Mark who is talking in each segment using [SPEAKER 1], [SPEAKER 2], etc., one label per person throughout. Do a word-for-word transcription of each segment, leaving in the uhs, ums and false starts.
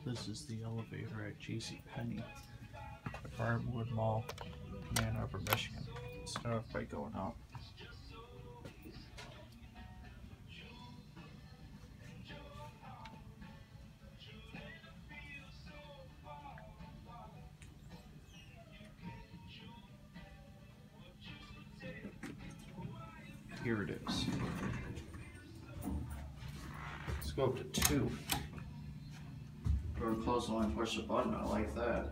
[SPEAKER 1] This is the elevator at JCPenney at Briarwood Mall Ann Arbor, Michigan. Start off by going up. Here it is. Let's go up to two. Door closed when I push the button. I like that.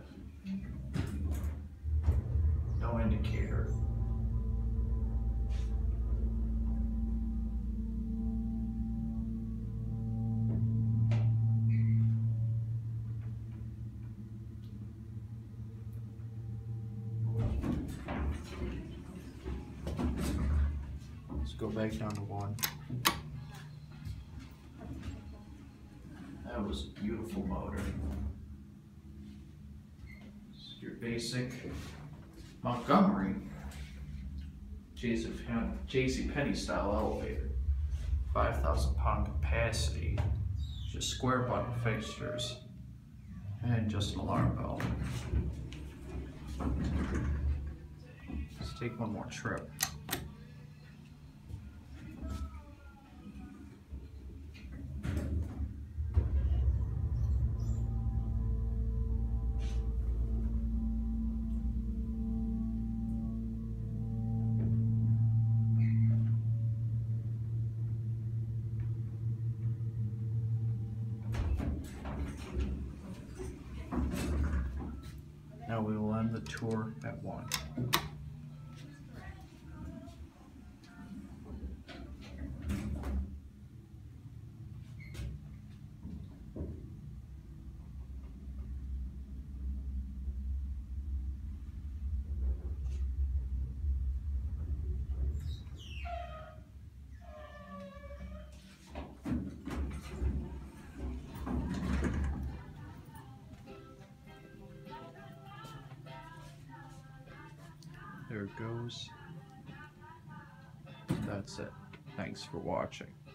[SPEAKER 1] No indicator. Let's go back down to one. That was a beautiful motor. It's your basic Montgomery JCPenney style elevator. five thousand pound capacity, just square button fixtures, and just an alarm bell. Let's take one more trip. Now we will end the tour at one. There it goes. That's it. Thanks for watching.